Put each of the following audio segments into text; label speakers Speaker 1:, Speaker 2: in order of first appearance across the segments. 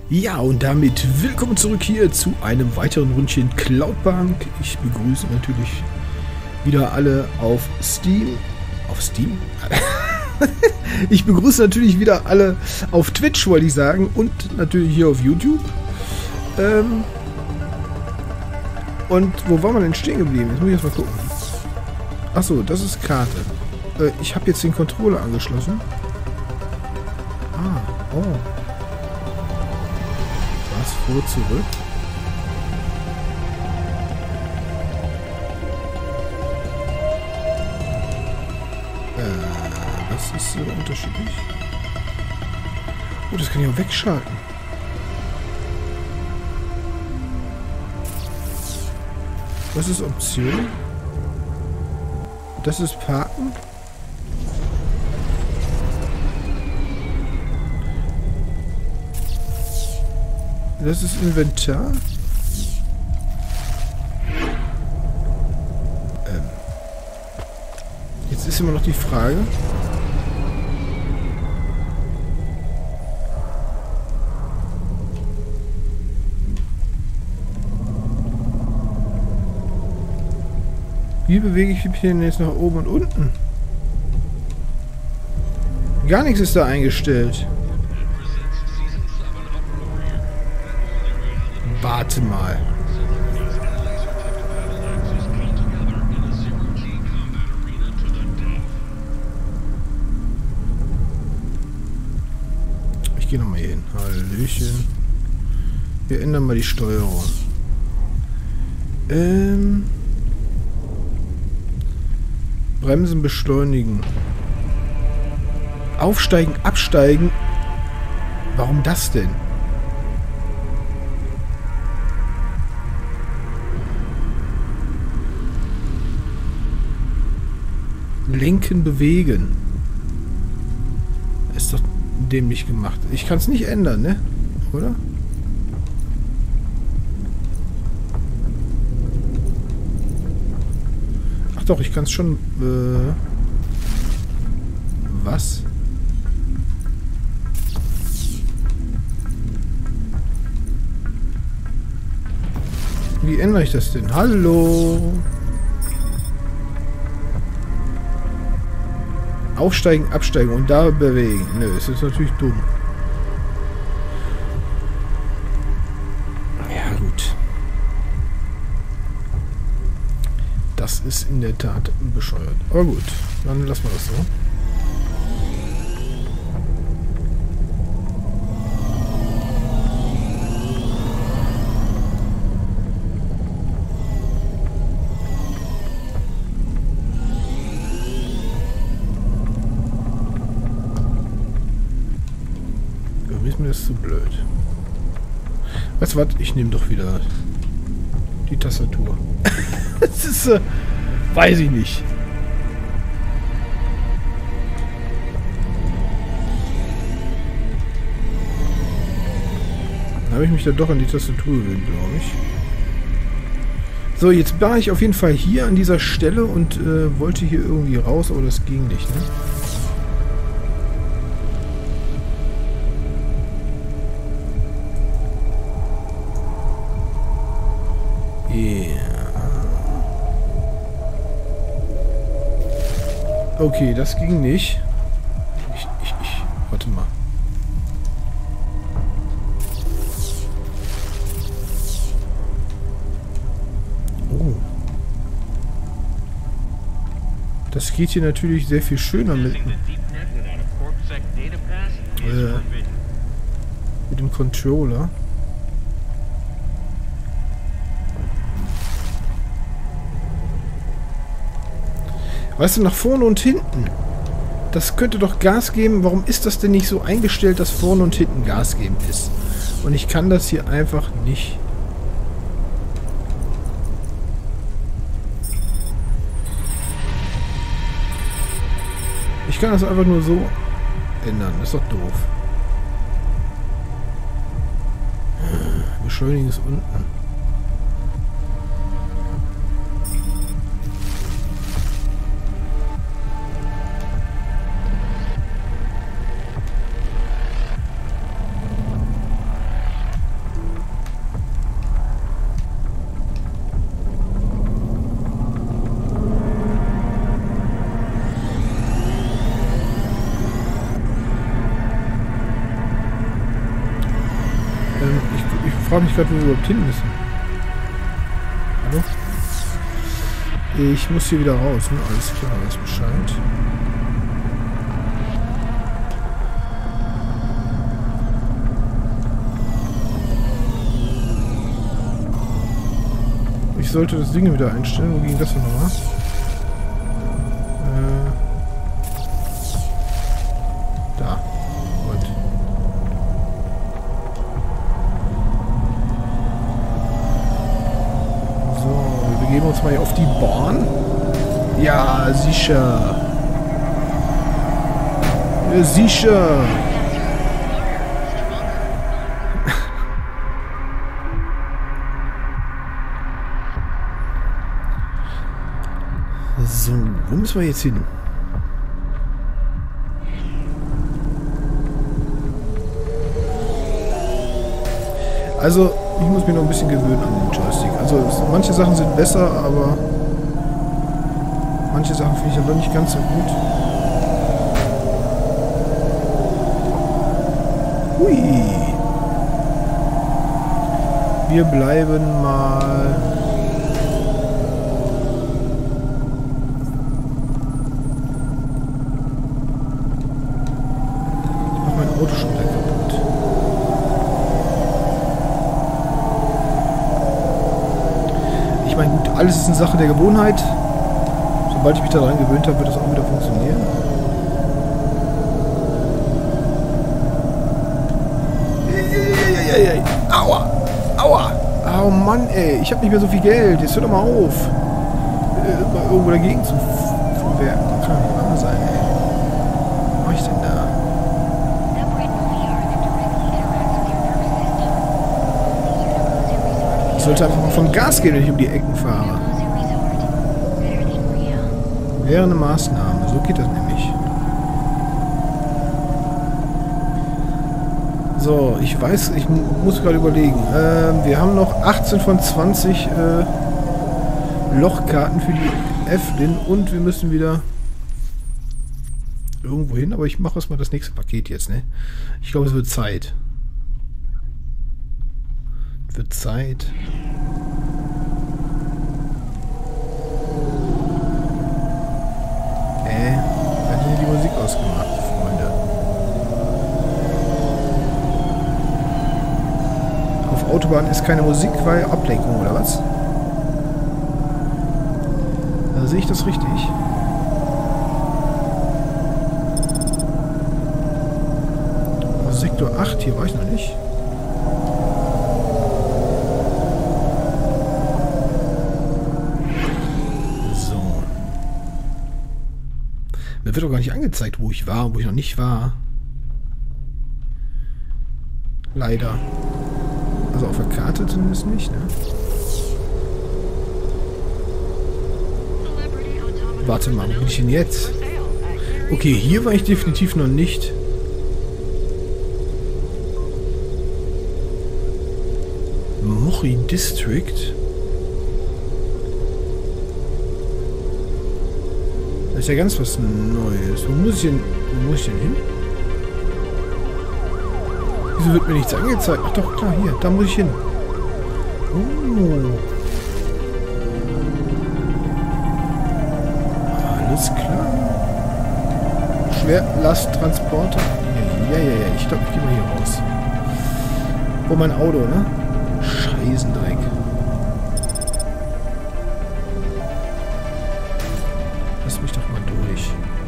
Speaker 1: Ja, und damit willkommen zurück hier zu einem weiteren Rundchen Cloudbank. Ich begrüße natürlich wieder alle auf Steam. Auf Steam? Ich begrüße natürlich wieder alle auf Twitch, wollte ich sagen. Und natürlich hier auf YouTube. Und wo war man denn stehen geblieben? Jetzt muss ich erst mal gucken. Achso, das ist Karte. Ich habe jetzt den Controller angeschlossen. Oh. Was? Vor, zurück? Das ist unterschiedlich. Oh, das kann ich auch wegschalten. Das ist Option. Das ist Parken. Das ist Inventar. Jetzt ist immer noch die Frage. Wie bewege ich mich denn jetzt nach oben und unten? Gar nichts ist da eingestellt. Warte mal. Ich gehe nochmal hier hin. Hallöchen. Wir ändern mal die Steuerung. Bremsen beschleunigen. Aufsteigen, absteigen. Warum das denn? Lenken, bewegen. Ist doch dämlich gemacht. Ich kann es nicht ändern, ne? Oder? Ach doch, ich kann es schon... Was? Wie ändere ich das denn? Hallo? Aufsteigen, absteigen und da bewegen. Nö, das ist natürlich dumm. Ja, gut. Das ist in der Tat bescheuert. Aber gut, dann lassen wir das so. Mir ist zu blöd. Weißt du was? Ich nehme doch wieder die Tastatur. Das ist, weiß ich nicht. Dann habe ich mich da doch an die Tastatur gewöhnt, glaube ich. So, jetzt war ich auf jeden Fall hier an dieser Stelle und wollte hier irgendwie raus, aber das ging nicht, ne? Okay, das ging nicht. Warte mal. Oh. Das geht hier natürlich sehr viel schöner mit dem Controller. Weißt du, nach vorne und hinten. Das könnte doch Gas geben. Warum ist das denn nicht so eingestellt, dass vorne und hinten Gas geben ist? Und ich kann das hier einfach nicht. Ich kann das einfach nur so ändern. Das ist doch doof. Beschleunigen ist unten. frage mich gerade, wo wir überhaupt hin müssen. Hallo? Ich muss hier wieder raus, ne? Alles klar, weiß Bescheid. Ich sollte das Ding wieder einstellen. Wo ging das denn nochmal? Da. Gut. So, wir begeben uns mal hier auf die Bahn. Ja, sicher. Ja, sicher. So, wo müssen wir jetzt hin? Also, ich muss mich noch ein bisschen gewöhnen an den Joystick. Also, manche Sachen sind besser, aber manche Sachen finde ich dann doch nicht ganz so gut. Hui. Wir bleiben mal... Auto schon wieder kaputt. Ich meine, gut, alles ist eine Sache der Gewohnheit. Sobald ich mich daran gewöhnt habe, wird das auch wieder funktionieren. Aua! Aua! Oh Mann, ey, ich habe nicht mehr so viel Geld. Jetzt hör doch mal auf. Irgendwo dagegen zu werken. Das kann nicht wahr sein, ey. Was mach ich denn da? Ich sollte einfach mal vom Gas gehen, wenn ich um die Ecken fahre. Wäre eine Maßnahme. So geht das nämlich. So, ich weiß, ich muss gerade überlegen. Wir haben noch 18 von 20 Lochkarten für die Evelyn und wir müssen wieder irgendwo hin, aber ich mache erstmal das nächste Paket jetzt, ne? Ich glaube, es wird Zeit. Wird Zeit. Wer hat denn die Musik ausgemacht, Freunde? Auf Autobahn ist keine Musik, weil Ablenkung, oder was? Da sehe ich das richtig. Sektor 8, hier war ich noch nicht. Mir wird doch gar nicht angezeigt, wo ich war, wo ich noch nicht war. Leider. Also auf der Karte zumindest nicht, ne? Warte mal, wo bin ich denn jetzt? Okay, hier war ich definitiv noch nicht. Mochi District. Das ist ja ganz was Neues. Wo muss ich denn hin? Wieso wird mir nichts angezeigt? Ach doch, klar, hier. Da muss ich hin. Oh. Alles klar. Schwerlasttransporter. Ja. Ich glaube, ich gehe mal hier raus. Oh, mein Auto, ne? Scheißendreck. Lass mich doch mal durch.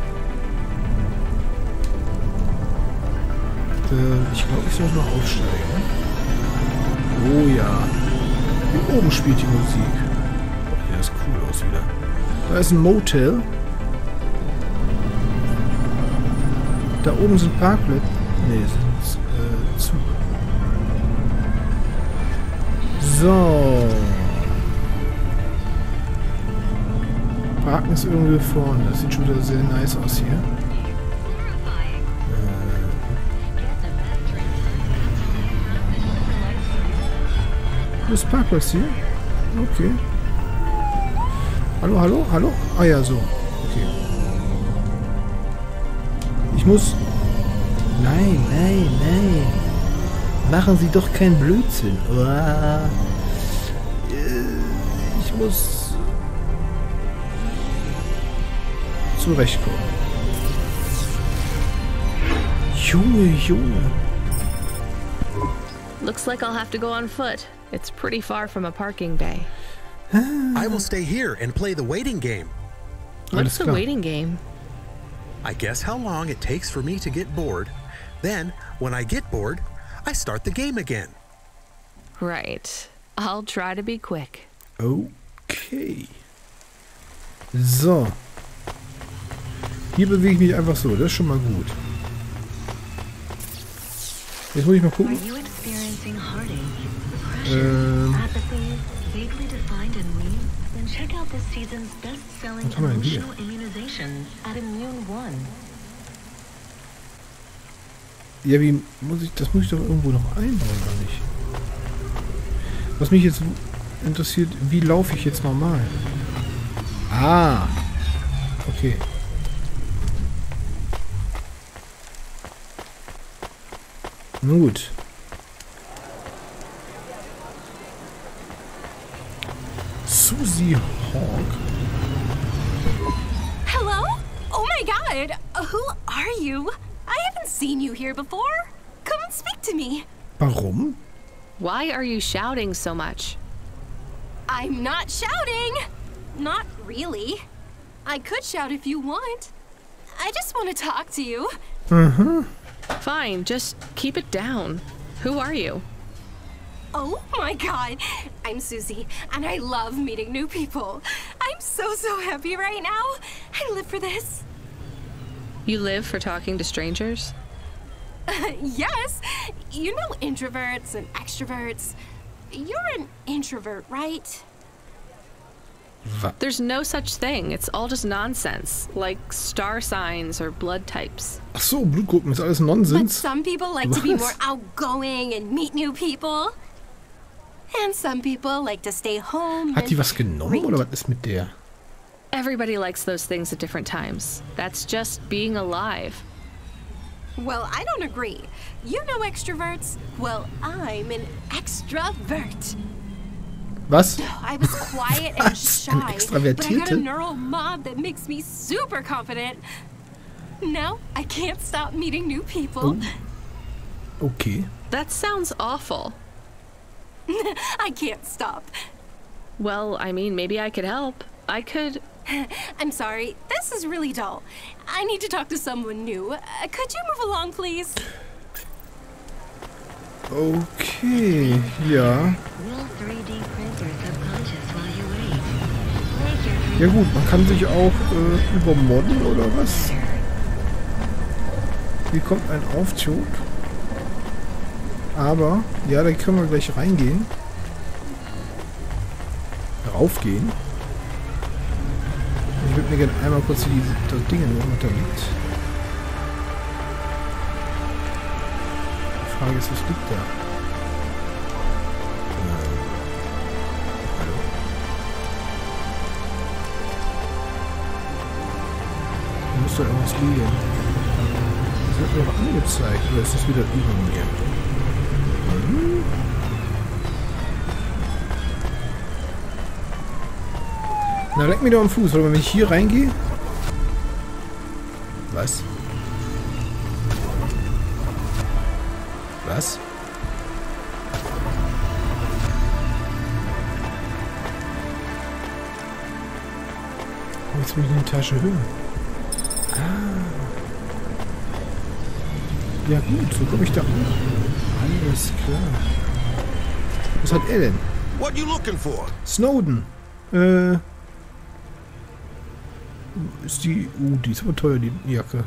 Speaker 1: Ich glaube, ich soll noch aufsteigen. Oh ja. Hier oben spielt die Musik. Ja, ist cool aus wieder. Da ist ein Motel. Da oben sind Parkplätze. Ne, sind zu. So. Parken ist irgendwie vorne. Das sieht schon wieder sehr nice aus hier. Wo ist Parkplatz hier? Okay. Hallo? Ah ja, so. Okay. Ich muss... Nein. Machen Sie doch keinen Blödsinn. Uah. Ich muss zurechtkommen. Junge, Junge.
Speaker 2: Looks like I'll have to go on foot. It's pretty far from a parking bay.
Speaker 3: I will stay here and play the waiting game.
Speaker 2: What's the waiting game?
Speaker 3: I guess how long it takes for me to get bored. Then, when I get bored, I start the game again.
Speaker 2: Right. I'll try to be quick.
Speaker 1: Okay. So. Hier bewege ich mich einfach so. Das ist schon mal gut. Jetzt muss ich mal gucken. Was haben wir denn hier? Ja, wie muss ich... Das muss ich doch irgendwo noch einbauen, oder nicht? Was mich jetzt interessiert, wie laufe ich jetzt normal? Ah. Okay. Nun gut. Susie Hawk.
Speaker 4: Hello? Oh my god! Who are you? I haven't seen you here before. Come and speak to me.
Speaker 1: Warum?
Speaker 2: Why are you shouting so much?
Speaker 4: I'm not shouting! Not really. I could shout if you want. I just want to talk to you.
Speaker 2: Fine, just keep it down. Who are you?
Speaker 4: Oh my god! I'm Susie, and I love meeting new people. I'm so happy right now. I live for this.
Speaker 2: You live for talking to strangers?
Speaker 4: Yes! You know introverts and extroverts. You're an introvert, right?
Speaker 2: There's no such thing. It's all just nonsense. Like star signs or blood types.
Speaker 1: Ach so, Blutgruppen ist alles
Speaker 4: But
Speaker 1: Nonsens.
Speaker 4: some people like to be more outgoing and meet new people. And some people like to stay home
Speaker 1: Hat die
Speaker 4: and
Speaker 1: was genommen
Speaker 4: read.
Speaker 1: oder was ist mit der?
Speaker 2: Everybody likes those things at different times. That's just being alive.
Speaker 4: Well, I don't agree. You know extroverts? Well, I'm an extrovert.
Speaker 1: Was?
Speaker 4: I was quiet and
Speaker 1: Was? Eine
Speaker 4: shy, but I got a
Speaker 1: Extravertierte?
Speaker 4: neural mob that makes me super confident. Now, I can't stop meeting new people.
Speaker 1: Okay.
Speaker 2: That sounds awful.
Speaker 4: I can't stop.
Speaker 2: Well, I mean, maybe I could help. I could...
Speaker 4: I'm sorry, this is really dull. I need to talk to someone new. Could you move along, please?
Speaker 1: Okay, ja. Ja gut, man kann sich auch übermodden oder was? Hier kommt ein Aufzug. Aber, ja, da können wir gleich reingehen. Raufgehen. Ich würde mir gerne einmal kurz das Ding nehmen, was da liegt. Die Frage ist, was liegt da? Hallo? Da muss doch irgendwas liegen. Das wird mir doch angezeigt. Oder ist das wieder über mir? Na, leck mir doch am Fuß, oder wenn ich hier reingehe? Was? Was? Oh, jetzt will ich die Tasche höher. Ah. Ja gut, so komme ich da hoch. Alles klar. Was hat er denn?
Speaker 3: What you looking for?
Speaker 1: Snowden. Ist die... die ist aber teuer, die Jacke.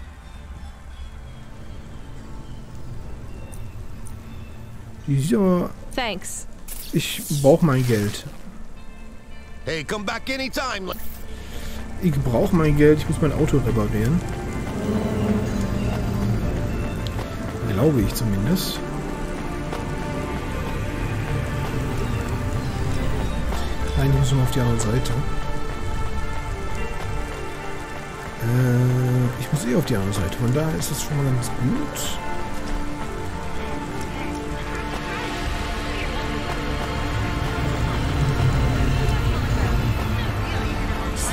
Speaker 1: Die sieht aber...
Speaker 2: Thanks.
Speaker 1: Ich brauche mein Geld.
Speaker 3: Hey, come back anytime.
Speaker 1: Ich brauche mein Geld. Ich muss mein Auto reparieren. Glaube ich zumindest. Nein, ich muss nur auf die andere Seite. Ich muss eh auf die andere Seite. Von daher ist das schon mal ganz gut.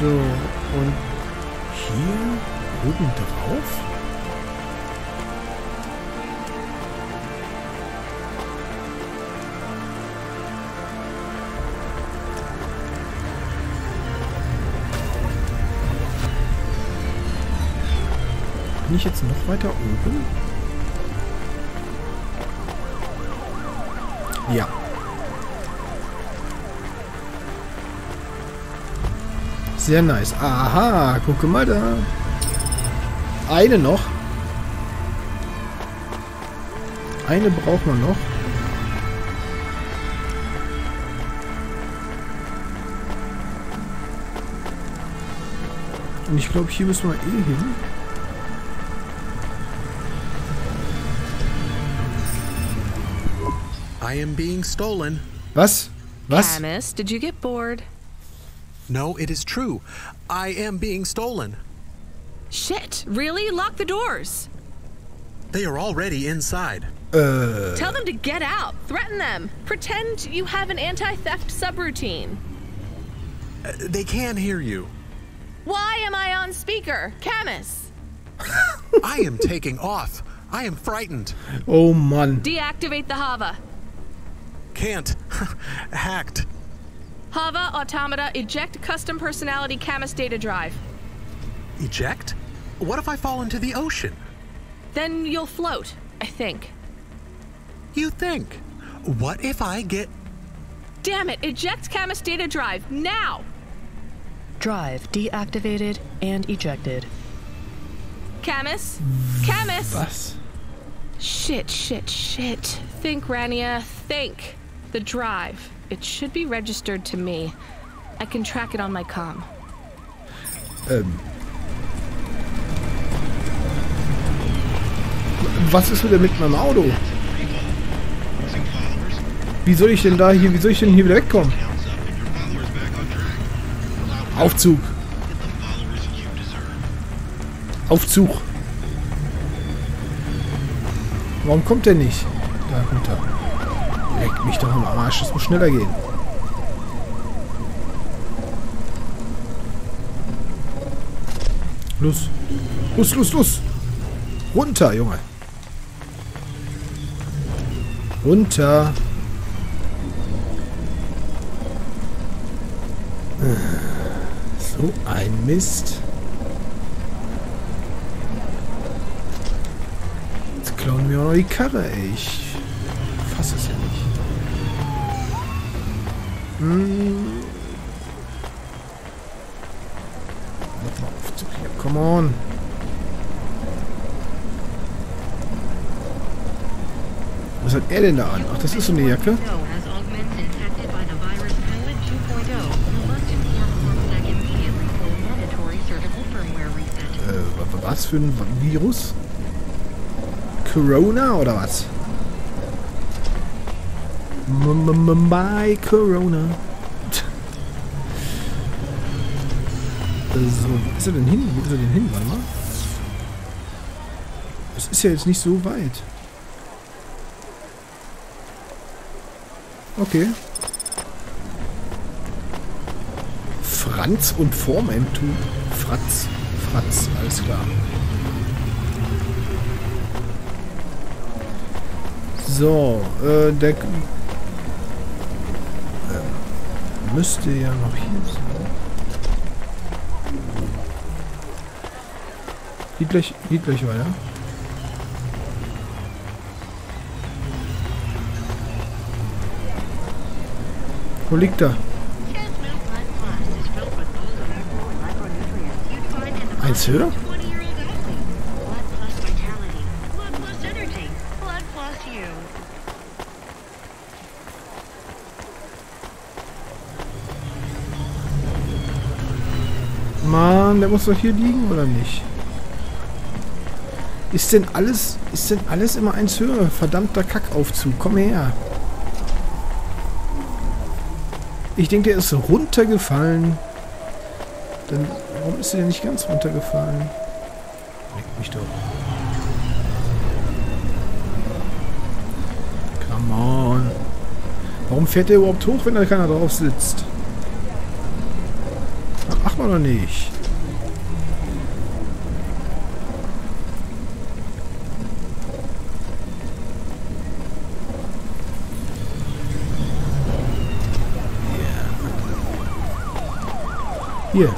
Speaker 1: So, und hier oben drauf? Bin ich jetzt noch weiter oben? Ja. Sehr nice. Aha, gucke mal da. Eine noch. Eine braucht man noch. Und ich glaube, hier müssen wir eh hin.
Speaker 3: I am being stolen.
Speaker 1: Was? Was?
Speaker 2: Camus, did you get bored?
Speaker 3: No, it is true. I am being stolen.
Speaker 2: Shit, really? Lock the doors.
Speaker 3: They are already inside.
Speaker 2: Tell them to get out. Threaten them. Pretend you have an anti-theft subroutine.
Speaker 3: They can hear you.
Speaker 2: Why am I on speaker? Camus!
Speaker 3: I am taking off. I am frightened.
Speaker 1: Oh Mann.
Speaker 2: Deactivate the Hava.
Speaker 3: Can't. Hacked.
Speaker 2: Hava, Automata, eject custom personality Camus data drive.
Speaker 3: Eject? What if I fall into the ocean?
Speaker 2: Then you'll float, I think.
Speaker 3: You think? What if I get...
Speaker 2: Damn it, eject Camus data drive, now!
Speaker 5: Drive deactivated and ejected.
Speaker 2: Camus? Camus!
Speaker 1: Was?
Speaker 2: Shit. Think, Rania, think. The drive. It should be registered to me. I can track it on my comm.
Speaker 1: Was ist denn mit meinem Auto? Wie soll ich denn hier wieder wegkommen? Aufzug. Aufzug. Warum kommt der nicht? Da runter. Leck mich doch am Arsch, das muss schneller gehen. Los. Los. Runter, Junge. Runter. So ein Mist. Jetzt klauen wir auch noch die Karre, ey. Ich fasse es ja nicht. Mach mal Aufzug hier. Come on. Was hat er denn da an? Ach, das ist so eine Jacke. Was für ein Virus? Corona oder was? My Corona. So, wo ist er denn hin? Warte mal. Das ist ja jetzt nicht so weit. Okay. Franz und vor meinem Tun. Fratz, alles klar. So, der müsste ja noch hier sein. Geht gleich weiter. Wo liegt er? Eins höher? Mann, der muss doch hier liegen, oder nicht? Ist denn alles immer eins höher? Verdammter Kackaufzug, komm her. Ich denke, der ist runtergefallen. Dann, warum ist der denn nicht ganz runtergefallen? Leck mich doch. Come on. Warum fährt der überhaupt hoch, wenn da keiner drauf sitzt? Ach, wir noch nicht. Hier.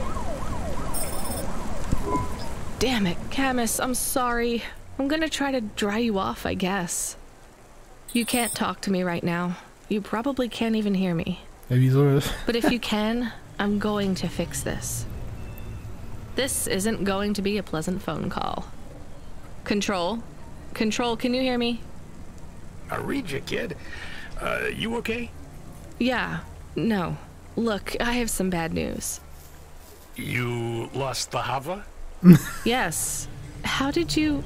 Speaker 2: Damn it, Camus, I'm sorry. I'm gonna try to dry you off, I guess. You can't talk to me right now. You probably can't even hear me.
Speaker 1: Ja, wie soll das?
Speaker 2: But if you can, I'm going to fix this. This isn't going to be a pleasant phone call. Control? Control, can you hear me?
Speaker 6: I read you, kid. You okay?
Speaker 2: Yeah. No. Look, I have some bad news.
Speaker 6: You lost the Hava?
Speaker 2: Yes. How did you...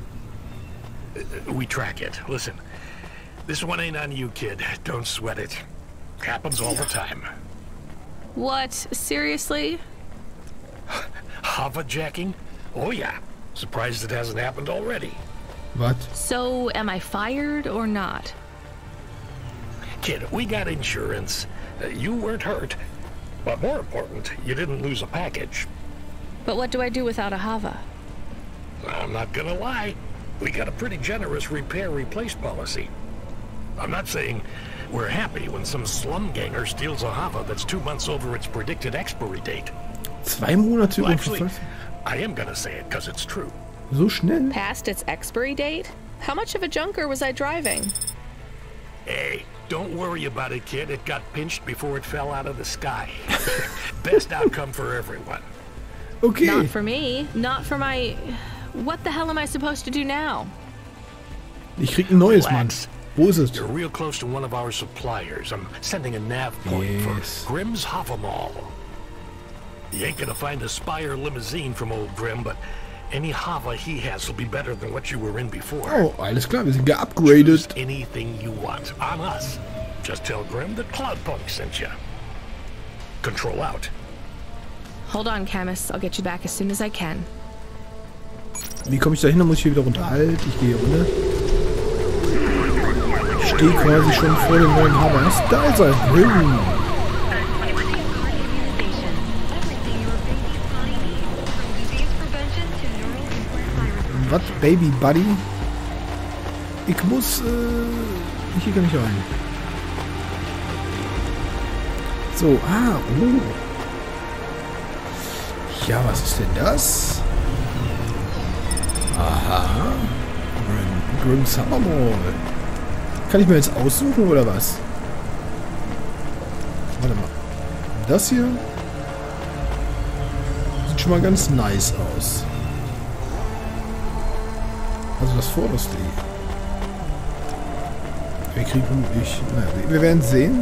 Speaker 6: We track it. Listen, this one ain't on you, kid. Don't sweat it. Happens all the time.
Speaker 2: What? Seriously?
Speaker 6: Hava jacking? Oh yeah. Surprised it hasn't happened already.
Speaker 1: Was?
Speaker 2: So, am I fired or not?
Speaker 6: Kid, we got insurance. You weren't hurt. But more important, you didn't lose a package.
Speaker 2: But what do I do without a Hava?
Speaker 6: I'm not gonna lie. We got a pretty generous repair-replace policy. I'm not saying we're happy when some slum ganger steals a Hava that's 2 months over its predicted expiry date.
Speaker 1: 2 Monate
Speaker 6: Well, actually,
Speaker 1: ungefähr?
Speaker 6: I am gonna say it because it's true.
Speaker 1: So schnell?
Speaker 2: Past its expiry date? How much of a junker was I driving?
Speaker 6: Hey, don't worry about it, kid. It got pinched before it fell out of the sky. Best outcome for everyone.
Speaker 1: Okay.
Speaker 2: Not for me. Not for my... What the hell am I supposed to do now?
Speaker 1: Ich krieg ein neues, Mann.
Speaker 6: Relax.
Speaker 1: Wo ist es?
Speaker 6: You're real close to one of our suppliers. I'm sending a nav point
Speaker 1: Yes.
Speaker 6: for Grimm's Hava Mall. You ain't gonna find a Spire limousine from old Grimm, but any Hava he has will be better than what you were in before.
Speaker 1: Oh, alles klar, wir sind geupgradet.
Speaker 6: Choose anything you want on us. Just tell Grimm that Cloudpunk sent you. Control out.
Speaker 2: Hold on, Camus. I'll get you back as soon as I can.
Speaker 1: Wie komme ich da hin? Dann muss ich hier wieder runter. Halt, ich gehe hier runter. Ich stehe quasi schon vor dem neuen Havas. Da ist er. Was? Baby Buddy? Ich muss, hier kann ich rein. So, oh. Ja, was ist denn das? Aha. Grimm's Hava Mall. Kann ich mir jetzt aussuchen, oder was? Warte mal. Das hier sieht schon mal ganz nice aus. Also das vorderste hier. Wir kriegen nicht. Naja, wir werden sehen.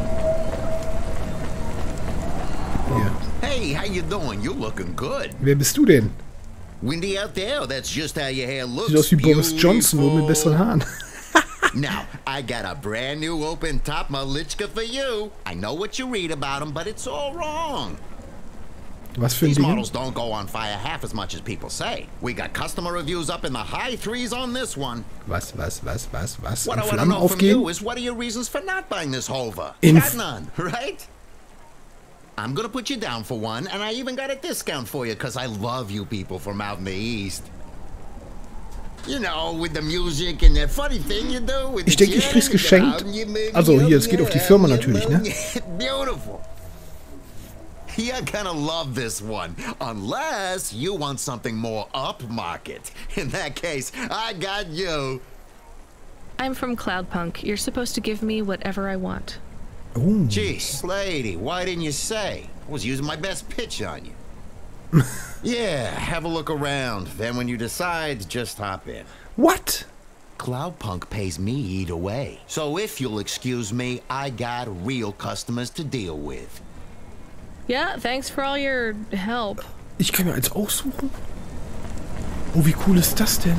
Speaker 1: Hier.
Speaker 7: Hey, how you doing? You're looking good.
Speaker 1: Wer bist du denn?
Speaker 7: Windy out there? That's just how your hair looks.
Speaker 1: Sieht aus wie Boris Johnson, nur mit besseren Haaren.
Speaker 7: Now, I got a brand new open top Malichka for you. I know what you read about them, but it's all wrong.
Speaker 1: Was für ein
Speaker 7: These
Speaker 1: Ding?
Speaker 7: models don't go on fire half as much as people say. We got customer reviews up in the high 3s on this one.
Speaker 1: Was?
Speaker 7: What
Speaker 1: In
Speaker 7: I want to
Speaker 1: Flammen
Speaker 7: know from you
Speaker 1: aufgehen?
Speaker 7: is what are your reasons for not buying this Hova?
Speaker 1: In
Speaker 7: Got none, right? I'm gonna put you down for one, and I even got a discount for you because I love you people from out in the East. You know, with the music and that funny thing you do with
Speaker 1: Ich denke, ich krieg's geschenkt. Also hier, es geht auf die Firma natürlich, ne?
Speaker 7: Beautiful. You're gonna love this one, unless you want something more upmarket. In that case, I got you.
Speaker 2: I'm from Cloudpunk. You're supposed to give me whatever I want.
Speaker 1: Oh.
Speaker 7: Jeez, lady, why didn't you say? I was using my best pitch on you. Yeah, have a look around. Then when you decide, just hop in.
Speaker 1: What?
Speaker 7: Cloudpunk pays me either way. So if you'll excuse me, I got real customers to deal with.
Speaker 2: Yeah, thanks for all your help.
Speaker 1: Ich kann mir eins aussuchen? Oh, wie cool ist das denn?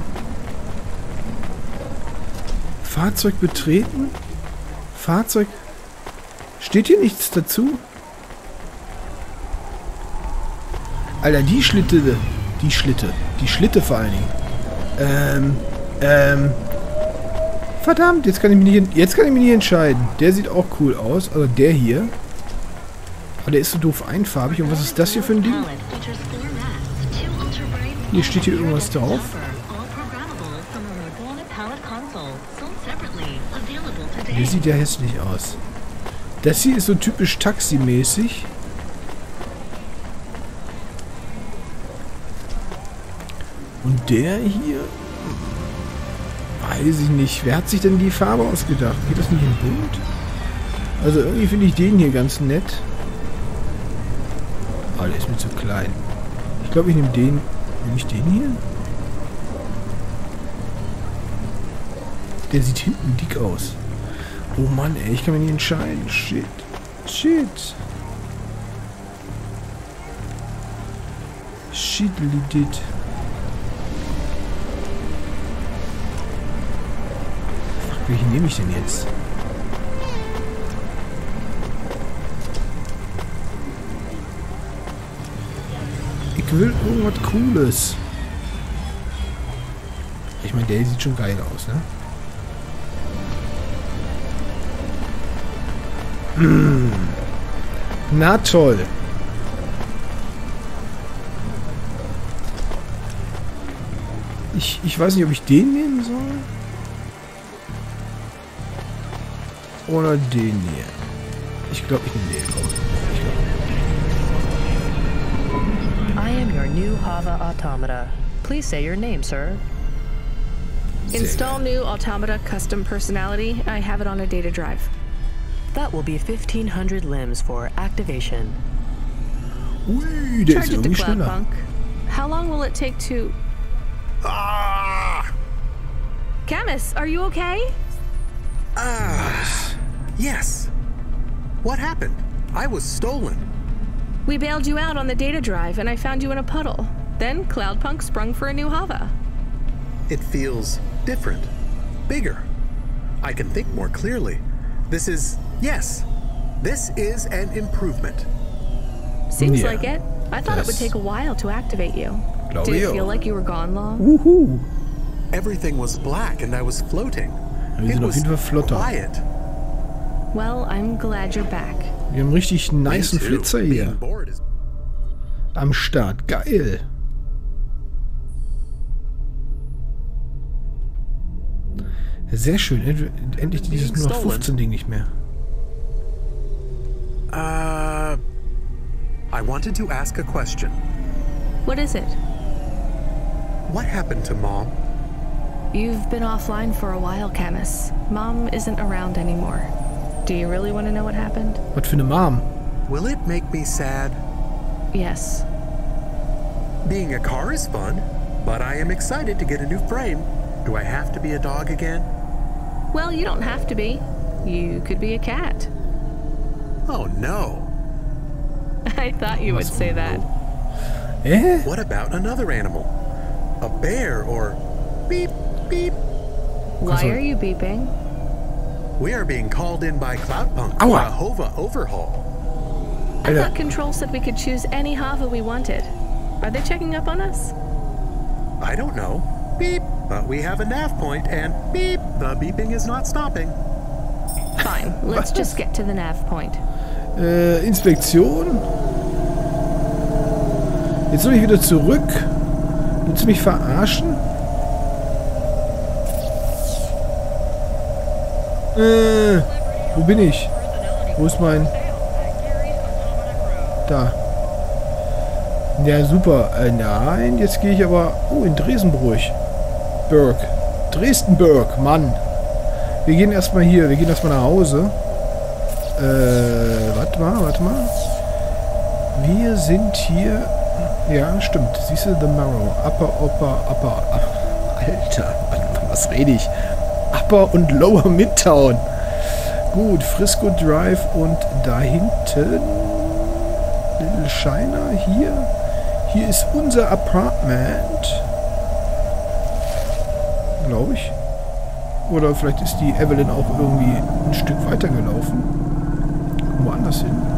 Speaker 1: Fahrzeug betreten? Fahrzeug... Steht hier nichts dazu? Alter, die Schlitte. Die Schlitte vor allen Dingen. Verdammt, jetzt kann ich mich nicht entscheiden. Der sieht auch cool aus. Also der hier. Aber der ist so doof einfarbig. Und was ist das hier für ein Ding? Hier steht hier irgendwas drauf. Der sieht ja hässlich aus. Das hier ist so typisch taximäßig. Und der hier... Weiß ich nicht. Wer hat sich denn die Farbe ausgedacht? Geht das nicht in bunt? Also irgendwie finde ich den hier ganz nett. Aber der ist mir zu klein. Ich glaube, ich nehme den... Nehme ich den hier? Der sieht hinten dick aus. Oh Mann, ey, ich kann mich nicht entscheiden. Shit. Shit. Shit-lidit. Welchen nehme ich denn jetzt? Ich will irgendwas Cooles. Ich meine, der sieht schon geil aus, ne? Na toll. Ich weiß nicht, ob ich den nehmen soll. Oder den hier. Ich glaube, ich nehme den. Komm.
Speaker 5: I am your new Hava automata. Please say your name, sir.
Speaker 2: Install new automata custom personality. I have it on a data drive.
Speaker 5: That will be 1,500 limbs for activation.
Speaker 1: Ui, der ist
Speaker 2: Charge it to
Speaker 1: irgendwie schneller.
Speaker 2: Cloudpunk. How long will it take to...
Speaker 3: Ah!
Speaker 2: Camus, are you okay?
Speaker 3: Yes. What happened? I was stolen.
Speaker 2: We bailed you out on the data drive, and I found you in a puddle. Then Cloudpunk sprung for a new Hava.
Speaker 3: It feels different, bigger. I can think more clearly. This is, yes, this is an improvement.
Speaker 2: Seems
Speaker 1: Yeah.
Speaker 2: like it. I thought it would take a while to activate you.
Speaker 1: Glaube
Speaker 2: Did
Speaker 1: ich
Speaker 2: it
Speaker 1: auch.
Speaker 2: feel like you were gone long?
Speaker 1: Uhu.
Speaker 3: Everything was black and I was floating.
Speaker 1: Wir
Speaker 3: It
Speaker 1: sind auf
Speaker 3: was
Speaker 1: jeden Fall flotter.
Speaker 3: quiet.
Speaker 2: Well, I'm glad you're back.
Speaker 1: Wir haben richtig nice
Speaker 3: Me too.
Speaker 1: Flitzer hier.
Speaker 3: Being bored is
Speaker 1: Am Start. Geil. Sehr schön. Endlich dieses nur noch 15 Ding nicht mehr.
Speaker 3: I wanted to ask a question.
Speaker 2: What is it?
Speaker 3: What happened to Mom?
Speaker 2: You've been offline for a while, Camus. Mom isn't around anymore. Do you really want to know what happened?
Speaker 1: Was für eine Mom?
Speaker 3: Will it make me sad?
Speaker 2: Yes.
Speaker 3: Being a car is fun, but I am excited to get a new frame. Do I have to be a dog again?
Speaker 2: Well, you don't have to be. You could be a cat.
Speaker 3: Oh no.
Speaker 2: I thought you would say that.
Speaker 3: What about another animal? A bear or beep, beep?
Speaker 2: Why are you beeping?
Speaker 3: We are being called in by Cloudpunk for
Speaker 1: Aua.
Speaker 3: a Hova overhaul.
Speaker 2: I thought Control said we could choose any Hava we wanted. Are they checking up on us?
Speaker 3: I don't know. Beep. But we have a nav point and beep. The beeping is not stopping.
Speaker 2: Fine, let's just get to the nav point.
Speaker 1: Inspektion. Jetzt soll ich wieder zurück. Willst du mich verarschen? Wo bin ich? Wo ist mein... Da. Ja, super. Nein, jetzt gehe ich aber... Oh, in Dresenbruch. Burg. Dresdenburg, Mann. Wir gehen erstmal hier. Wir gehen erstmal nach Hause. Warte mal. Wir sind hier... Ja, stimmt. Siehst du, The Marrow. Upper. Alter, was rede ich? Upper und Lower Midtown. Gut, Frisco Drive und da hinten... Little Shiner, hier. Hier ist unser Apartment. Glaube ich. Oder vielleicht ist die Evelyn auch irgendwie ein Stück weiter gelaufen. Woanders hin.